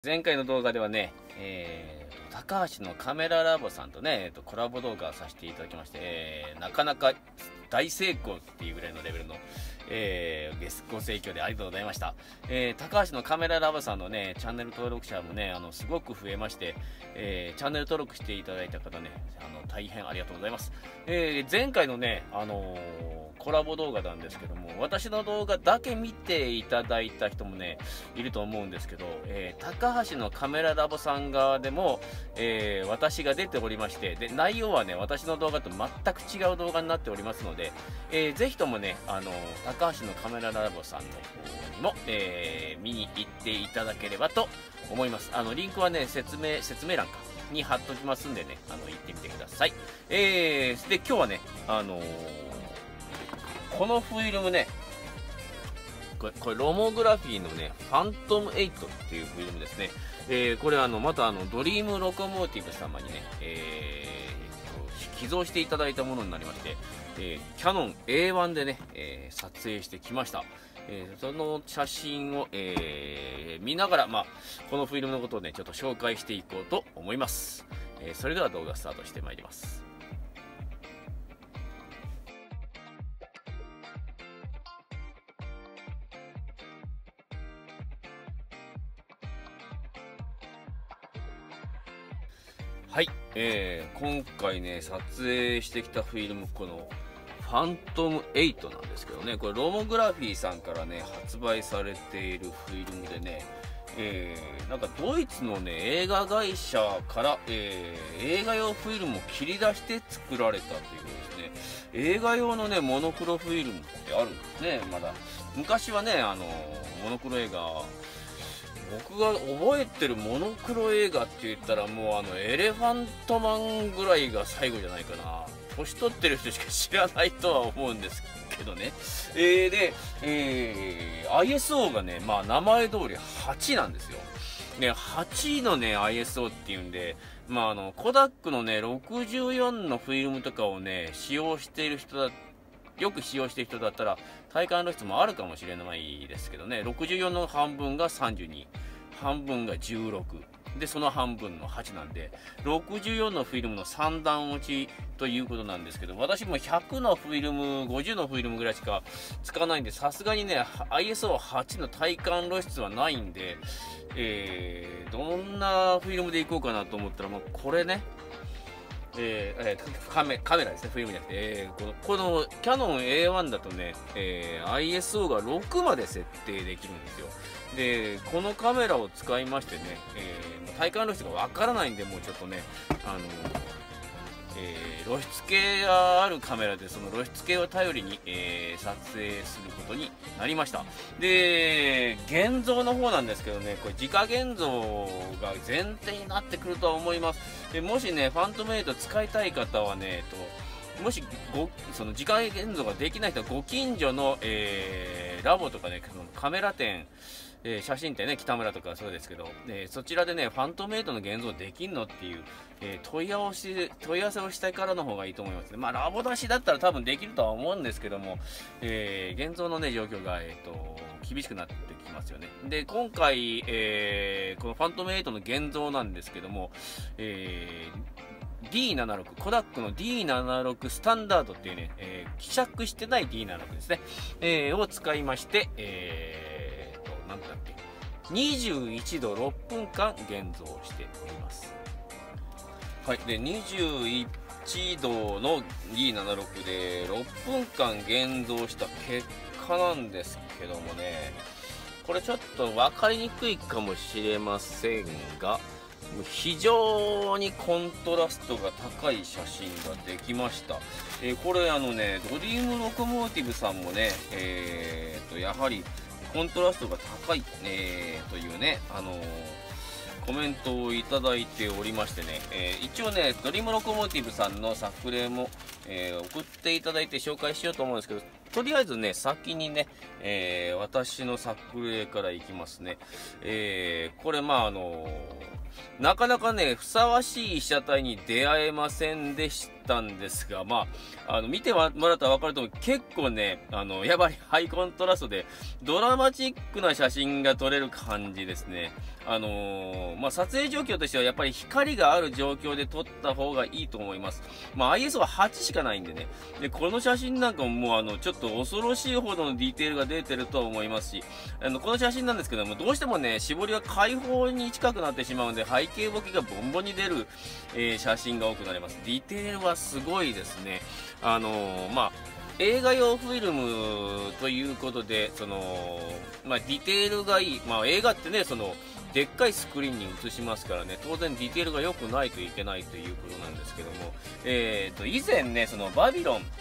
前回の動画ではね、高橋のカメララボさんとね、コラボ動画をさせていただきまして、なかなか大成功っていうぐらいのレベルの、ご盛況でありがとうございました。高橋のカメララボさんのね、チャンネル登録者もね、すごく増えまして、チャンネル登録していただいた方ね、大変ありがとうございます。前回のね、コラボ動画なんですけども、私の動画だけ見ていただいた人もね、いると思うんですけど、高橋のカメララボさん側でも、私が出ておりまして、で、内容はね、私の動画と全く違う動画になっておりますので、ぜひともね、高橋のカメララボさんの方にも、見に行っていただければと思います。リンクはね、説明欄かに貼っときますんでね、行ってみてください。で、今日はね、このフィルムね、これロモグラフィーのね、ファントム8っていうフィルムですね。これまたドリームロコモーティブ様にね、寄贈していただいたものになりまして、キャノン A1 でね、撮影してきました。その写真を、見ながら、このフィルムのことをね、ちょっと紹介していこうと思います。それでは動画スタートしてまいります。はい、今回ね、撮影してきたフィルム、このファントム8なんですけどね、これロモグラフィーさんからね、発売されているフィルムでね、なんかドイツのね、映画会社から、映画用フィルムを切り出して作られたということですね。映画用のね、モノクロフィルムってあるんですね、まだ。昔はね、モノクロ映画、僕が覚えてるモノクロ映画って言ったらもうエレファントマンぐらいが最後じゃないかな。年取ってる人しか知らないとは思うんですけどね。で、ISO がね、名前通り8なんですよ。で、8のね、ISO っていうんで、コダックのね、64のフィルムとかをね、よく使用している人だったら体感露出もあるかもしれないですけどね、64の半分が32、半分が16で、その半分の8なんで、64のフィルムの3段落ちということなんですけど、私も100のフィルム、50のフィルムぐらいしか使わないんで、さすがにね ISO8 の体感露出はないんで、どんなフィルムでいこうかなと思ったら、これね、カメラですね、フィルムじゃなくて、このキャノン A1 だとね、ISO が6まで設定できるんですよ。で、このカメラを使いましてね、体感露出がわからないんで、もうちょっとね、露出系があるカメラで、その露出系を頼りに、撮影することになりました。で、現像の方なんですけどね、これ自家現像が前提になってくるとは思います。で、もしね、ファントム8使いたい方はね、もしその自家現像ができない人は、ご近所の、ラボとかね、カメラ店、写真展ね、北村とかそうですけど、そちらでね、ファントム8の現像できんのっていう、問い合わせをしたからの方がいいと思いますね。ラボ出しだったら多分できるとは思うんですけども、現像のね、状況が、厳しくなってきますよね。で、今回、このファントム8の現像なんですけども、D76、コダックの D76 スタンダードっていうね、希釈してない D76 ですね、を使いまして、なんだっけ、21度6分間現像しております。はい。で、21度の D76 で6分間現像した結果なんですけどもね、これちょっと分かりにくいかもしれませんが、非常にコントラストが高い写真ができました。これドリームロコモーティブさんもね、やはりコントラストが高い、というね、コメントをいただいておりましてね、一応ね、ドリームロコモーティブさんの作例も、送っていただいて紹介しようと思うんですけど、とりあえずね、先にね、私の作例からいきますね。これなかなかね、ふさわしい被写体に出会えませんでした。 たんですが、まあ、見てもらったら分かると思う。結構ね、やっぱりハイコントラストで、ドラマチックな写真が撮れる感じですね。まあ、撮影状況としてはやっぱり光がある状況で撮った方がいいと思います。まあ、ISO は8しかないんでね。で、この写真なんかももうちょっと恐ろしいほどのディテールが出てるとは思いますし、この写真なんですけども、どうしてもね、絞りは開放に近くなってしまうので、背景ボケがボンボンに出る、写真が多くなります。ディテールはすごいですね。まあ、映画用フィルムということで、まあ、ディテールがいい。まあ、映画ってね、でっかいスクリーンに映しますからね、当然ディテールが良くないといけないということなんですけども、以前ね、バビロン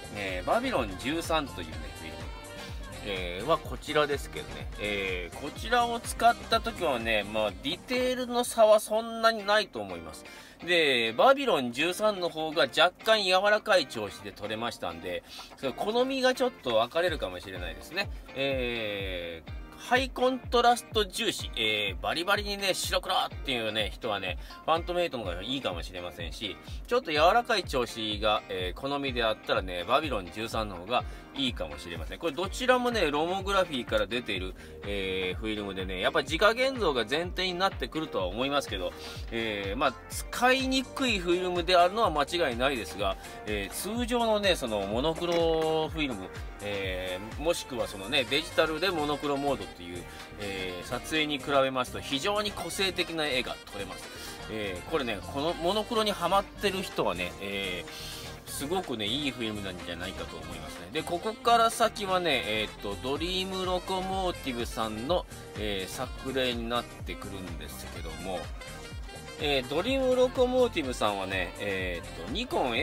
13というね、フィルム、はこちらですけどね、こちらを使った時はね、まあ、ディテールの差はそんなにないと思います。で、バビロン13の方が若干柔らかい調子で撮れましたんで、好みがちょっと分かれるかもしれないですね。ハイコントラスト重視、バリバリにね、白黒っていうね、人はね、ファントメイトの方がいいかもしれませんし、ちょっと柔らかい調子が、好みであったらね、バビロン13の方がいいかもしれません。これどちらもね、ロモグラフィーから出ている、フィルムでね、やっぱ自家現像が前提になってくるとは思いますけど、まあ、使いにくいフィルムであるのは間違いないですが、通常のね、モノクロフィルム、もしくはデジタルでモノクロモードっていう、撮影に比べますと非常に個性的な絵が撮れます。これね、このモノクロにハマってる人はね、すごくね、いいフィルムなんじゃないかと思いますね。で、ここから先はね、ドリームロコモーティブさんの、作例になってくるんですけども、ドリームロコモーティブさんはね、ニコン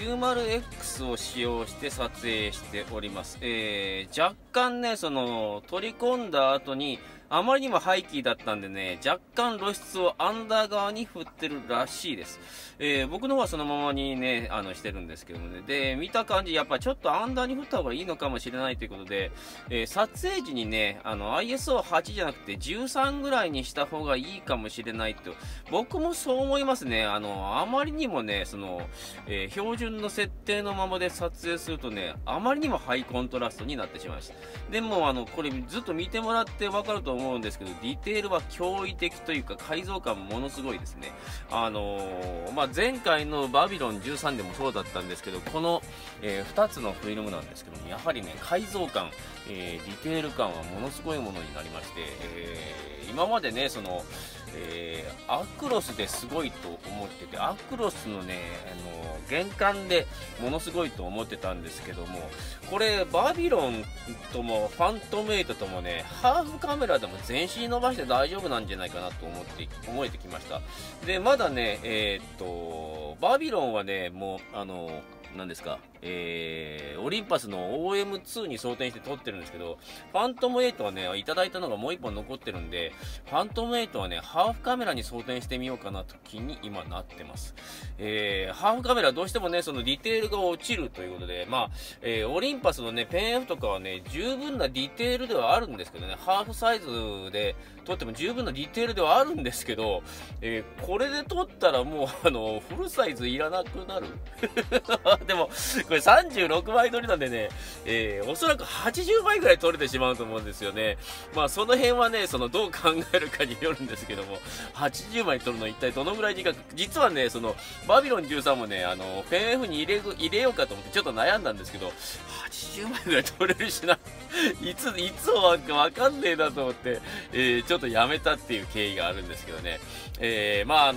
F90X を使用して撮影しております。若干ね、取り込んだ後に、あまりにもハイキーだったんでね、若干露出をアンダー側に振ってるらしいです。僕の方はそのままにね、してるんですけどもね。で、見た感じ、やっぱちょっとアンダーに振った方がいいのかもしれないということで、撮影時にね、ISO8 じゃなくて13ぐらいにした方がいいかもしれないと、僕もそう思いますね。あまりにもね、標準の設定のままで撮影するとね、あまりにもハイコントラストになってしまいました。でも、これずっと見てもらってわかると思うんですけど、ディテールは驚異的というか解像感ものすごいですね。まあ、前回のバビロン13でもそうだったんですけど、この、2つのフィルムなんですけども、やはりね、解像感、ディテール感はものすごいものになりまして、今までね、アクロスですごいと思ってて、アクロスのね、原感でものすごいと思ってたんですけども、これバビロンともファントム8ともね、ハーフカメラでも全身伸ばして大丈夫なんじゃないかなと思えてきました。で、まだね、バビロンはね、もう何ですか、オリンパスの OM2 に装填して撮ってるんですけど、ファントム8はね、いただいたのがもう1本残ってるんで、ファントム8はね、ハーフカメラに装填してみようかなと気に今なってます。ハーフカメラどうしてもね、ディテールが落ちるということで、まあ、オリンパスのね、ペン F とかはね、十分なディテールではあるんですけどね、ハーフサイズで撮っても十分なディテールではあるんですけど、これで撮ったらもう、フルサイズいらなくなるでも、これ36枚撮りなんでね、おそらく80枚ぐらい撮れてしまうと思うんですよね。まあ、その辺はね、どう考えるかによるんですけども、80枚撮るの一体どのぐらい時間か、実はね、バビロン13もね、ペン F に入れようかと思ってちょっと悩んだんですけど、80枚ぐらい撮れるしな、いつ終わるかわかんねえなと思って、ちょっとやめたっていう経緯があるんですけどね。まあ、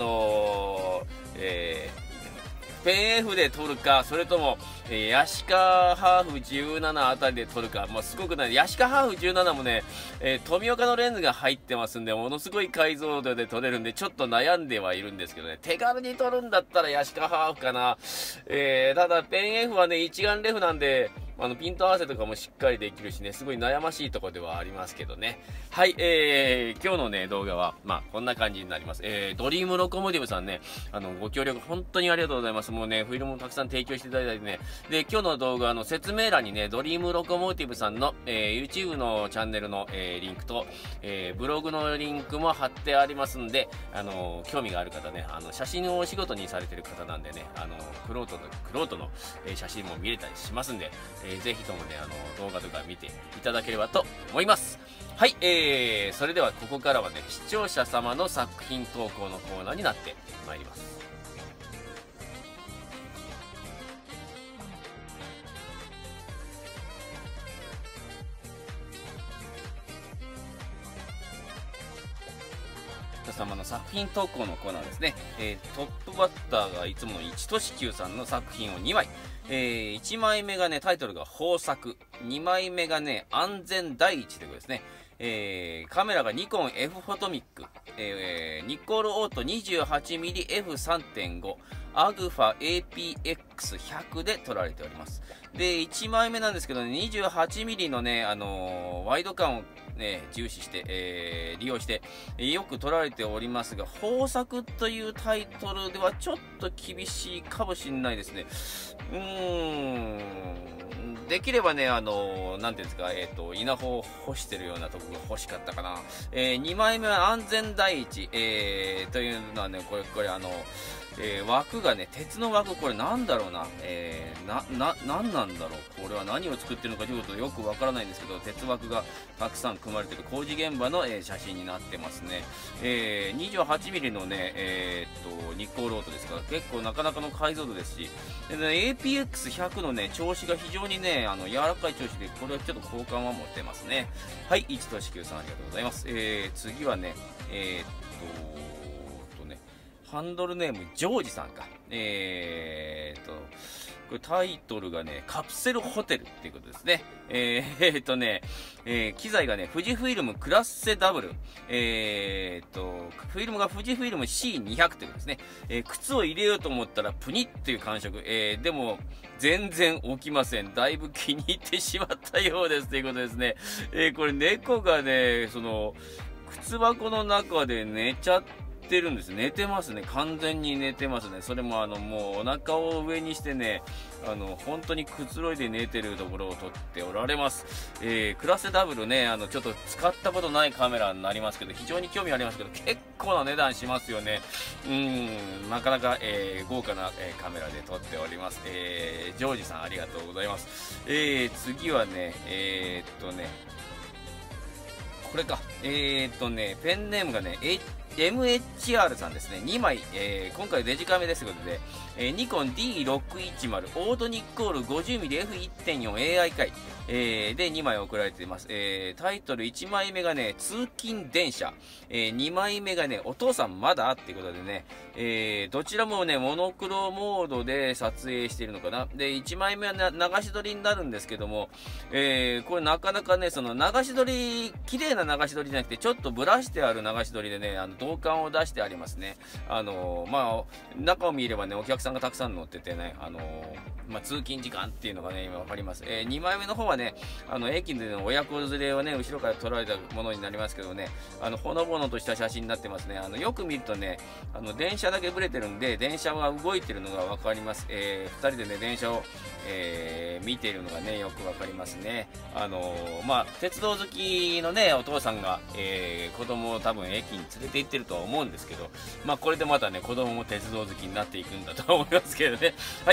ペン F で撮るか、それとも、ヤシカハーフ17あたりで撮るか、まあ、すごくない。ヤシカハーフ17もね、富岡のレンズが入ってますんで、ものすごい解像度で撮れるんで、ちょっと悩んではいるんですけどね、手軽に撮るんだったらヤシカハーフかな。ただ、ペン F はね、一眼レフなんで、 ピント合わせとかもしっかりできるしね、すごい悩ましいところではありますけどね。はい、今日のね、動画は、こんな感じになります。ドリームロコモティブさんね、ご協力本当にありがとうございます。もうね、フィルムもたくさん提供していただいてね。で、今日の動画の説明欄にね、ドリームロコモティブさんの、YouTube のチャンネルの、リンクと、ブログのリンクも貼ってありますんで、興味がある方ね、写真をお仕事にされてる方なんでね、クロートの、写真も見れたりしますんで、ぜひともね、動画とか見ていただければと思います。はい、それではここからはね、視聴者様の作品投稿のコーナーになってまいります。様の作品投稿のコーナーですね。トップバッターがいつもの一としきゅうさんの作品を2枚。1枚目がね、タイトルが豊作。2枚目がね、安全第一ということですね。カメラがニコン F フォトミック。ニコールオート 28mmF3.5。アグファ APX100 で撮られております。で、1枚目なんですけどね、28mm のね、ワイド感をね、重視して、利用して、よく撮られておりますが、豊作というタイトルではちょっと厳しいかもしれないですね。できればね、なんていうんですか、稲穂を干してるようなとこが欲しかったかな。2枚目は安全第一、というのはね、これ枠がね、鉄の枠、これなんだろうな、なんなんだろう、これは何を作ってるのかということよくわからないんですけど、鉄枠がたくさん組まれている工事現場の、写真になってますね。28mm のね、ニッコールオートですから、結構なかなかの解像度ですし、でね、APX100 のね、調子が非常にね、柔らかい調子で、これはちょっと好感は持ってますね。はい、一としきゅうさんありがとうございます。次はね、ハンドルネーム、ジョージさんか。これタイトルがね、カプセルホテルっていうことですね。機材がね、富士フイルムクラッセダブル。フィルムが富士フイルム C200 ということですね。靴を入れようと思ったらプニッっていう感触。でも、全然起きません。だいぶ気に入ってしまったようですということですね。これ猫がね、靴箱の中で寝ちゃってるんです。寝てますね。完全に寝てますね。それももうお腹を上にしてね、本当にくつろいで寝てるところを撮っておられます。クラスダブルね、ちょっと使ったことないカメラになりますけど、非常に興味ありますけど、結構な値段しますよね。なかなか、豪華な、カメラで撮っております。ジョージさんありがとうございます。次はね、これか。ペンネームがね、MHR さんですね。2枚、今回デジカメですということで、ニコン D610 オートニッコール 50mmF1.4AI 回、で2枚送られています。タイトル1枚目がね、通勤電車。2枚目がね、お父さんまだっていうことでね、どちらもね、モノクロモードで撮影しているのかな。で、1枚目は、流し撮りになるんですけども、これなかなかね、その流し撮り、綺麗な流し撮りじゃなくて、ちょっとブラしてある流し撮りでね、銅管を出してありますね。中を見ればね、お客さんがたくさん乗っててね、通勤時間っていうのがね、今わかります。2枚目の方はね、駅での親子連れをね、後ろから撮られたものになりますけどね、ほのぼのとした写真になってますね。よく見るとね、電車だけブレてるんで、電車が動いてるのがわかります。2人でね、電車を、見ているのがね、よくわかりますね。鉄道好きのね、お父さんが、子供を多分駅に連れて行ってるとは思うんですけど、これでまたね、子供も鉄道好きになっていくんだと思いますけどね。はい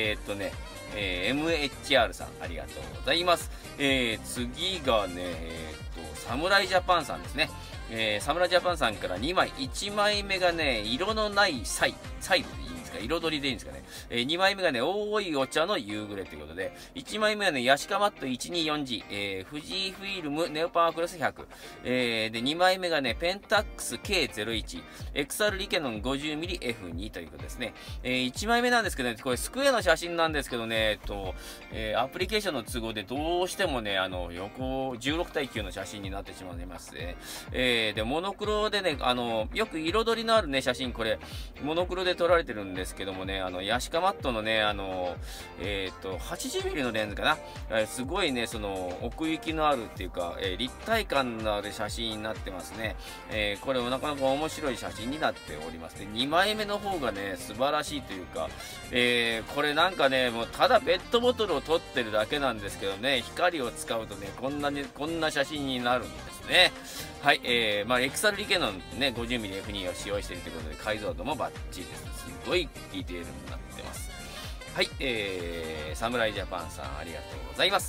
、MHR さん、ありがとうございます。次がね、サムライジャパンさんですね。サムライジャパンさんから2枚。1枚目がね、色のないサイドでいいんですか、彩りでいいんですかね。2枚目がね、多いお茶の夕暮れということで、1枚目はね、ヤシカマット 124G、富士フイルムネオパワークロス100、で、2枚目がね、ペンタックス K01、XR リケノン 50mmF2 ということですね。1枚目なんですけどね、これスクエアの写真なんですけどね、アプリケーションの都合でどうしてもね、横16対9の写真になってしまいますね。で、モノクロでね、よく彩りのあるね、写真、これ、モノクロで撮られてるんで、 ですけどもね、ヤシカマットのね、80mm のレンズかな。すごいね、その、奥行きのあるっていうか、立体感のある写真になってますね。これもなかなか面白い写真になっております。で、2枚目の方がね、素晴らしいというか、これなんかね、もうただペットボトルを撮ってるだけなんですけどね、光を使うとね、こんな写真になるんですね。はい、XR-K のね、50mmF2 を使用しているということで、解像度もバッチリです。すごいディテールになってます。はい、サムライジャパンさんありがとうございます。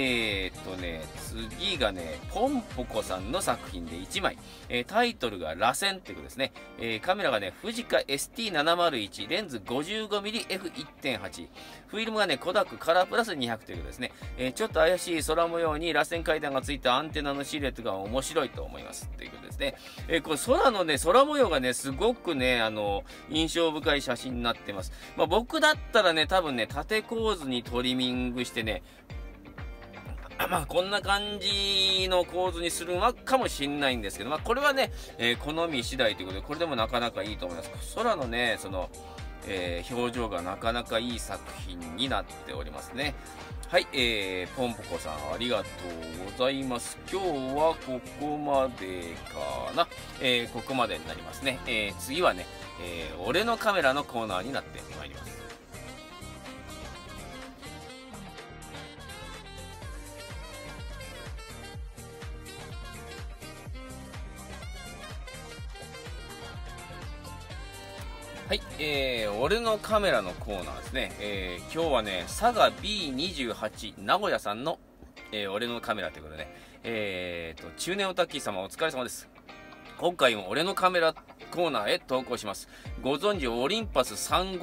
次がね、ポンポコさんの作品で1枚。タイトルが螺旋っていうことですね。カメラがね、富士カ ST701、レンズ 55mmF1.8。フィルムがね、コダックカラープラス200ということですね。ちょっと怪しい空模様に螺旋階段がついたアンテナのシルエットが面白いと思います。ということですね。これ空のね、空模様がね、すごくね、印象深い写真になってます。まあ僕だったらね、多分ね、縦構図にトリミングしてね、まあこんな感じの構図にするのかもしれないんですけど、まあこれはね、好み次第ということで、これでもなかなかいいと思います。空のね、その、表情がなかなかいい作品になっておりますね。はい、ポンポコさんありがとうございます。今日はここまでかな。ここまでになりますね。次はね、俺のカメラのコーナーになってまいります。はい、俺のカメラのコーナーですね。今日はね、佐賀 B28 名古屋さんの、俺のカメラということで、中年オタッキー様お疲れ様です。今回も俺のカメラコーナーへ投稿します。ご存知オリンパス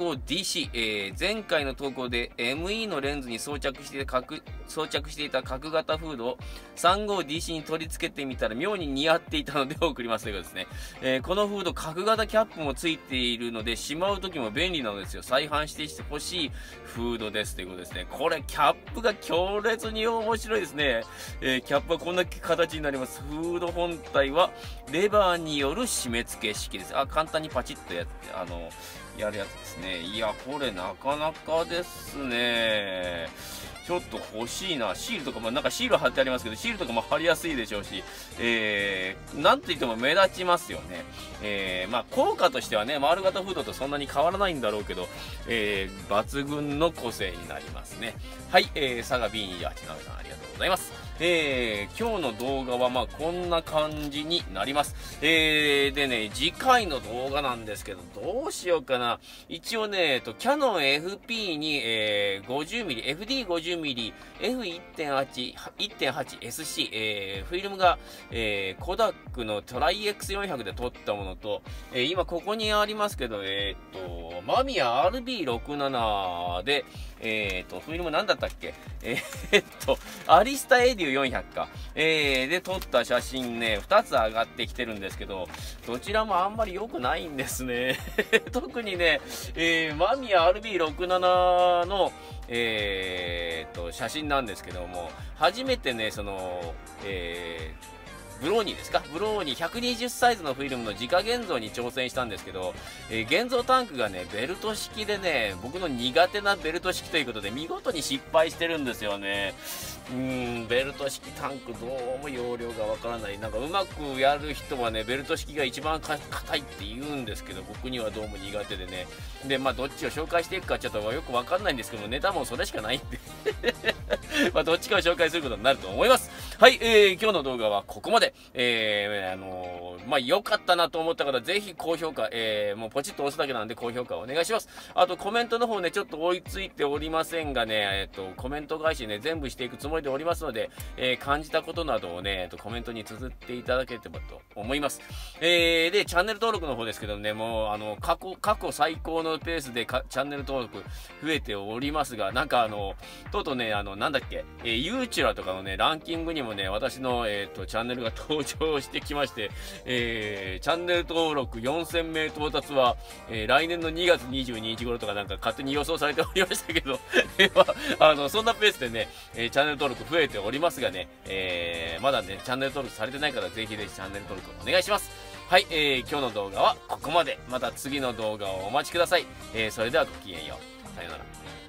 35DC、前回の投稿で ME のレンズに装着していた角型フードを 35DC に取り付けてみたら妙に似合っていたので送りますということですね。このフード角型キャップもついているのでしまう時も便利なのですよ。再販してほしいフードですということですね。これキャップが強烈に面白いですね。キャップはこんな形になります。フード本体はレバーによる締め付け式です。簡単にパチッとやるやつですね。いや、これなかなかですね。ちょっと欲しいな。シールとかも、なんかシール貼ってありますけど、シールとかも貼りやすいでしょうし、なんといっても目立ちますよね。まあ、効果としてはね、丸型フードとそんなに変わらないんだろうけど、抜群の個性になりますね。はい、佐賀 B28 なべさんありがとうございます。今日の動画はまあこんな感じになります。でね、次回の動画なんですけど、どうしようかな。一応ね、キャノン FP に、50mm、FD50mm、F1.8、SC、フィルムが、コダックのトライ X400 で撮ったものと、今ここにありますけど、マミヤ RB67 で、フィルムなんだったっけアリスタエデュ400か。で撮った写真ね、2つ上がってきてるんですけど、どちらもあんまり良くないんですね。特にね、マミヤ RB67 の、写真なんですけども、初めてね、その、ブローニーですか、ブローニー120サイズのフィルムの自家現像に挑戦したんですけど、現像タンクがね、ベルト式でね、僕の苦手なベルト式ということで、見事に失敗してるんですよね。ベルト式タンクどうも容量がわからない。なんかうまくやる人はね、ベルト式が一番硬いって言うんですけど、僕にはどうも苦手でね。で、まあどっちを紹介していくかちょっとよくわかんないんですけど、ネタもそれしかないんで。まあどっちかを紹介することになると思います。はい、今日の動画はここまで。まあ良かったなと思った方、ぜひ高評価、もうポチッと押すだけなんで高評価お願いします。あとコメントの方ね、ちょっと追いついておりませんがね、コメント返しね、全部していくつもりでおりますので、感じたことなどをね、コメントに綴っていただければと思います。で、チャンネル登録の方ですけどね、もう、過去最高のペースでチャンネル登録増えておりますが、なんかとうとうね、なんだっけ、ユーチュラとかのね、ランキングにもね、私の、チャンネルが登場してきまして、チャンネル登録4000名到達は、来年の2月22日頃とかなんか勝手に予想されておりましたけど、そんなペースでね、チャンネル登録増えておりますがね、まだね、チャンネル登録されてない方はぜひぜひチャンネル登録お願いします。 はい、今日の動画はここまで。また次の動画をお待ちください。それではごきげんよう。さようなら。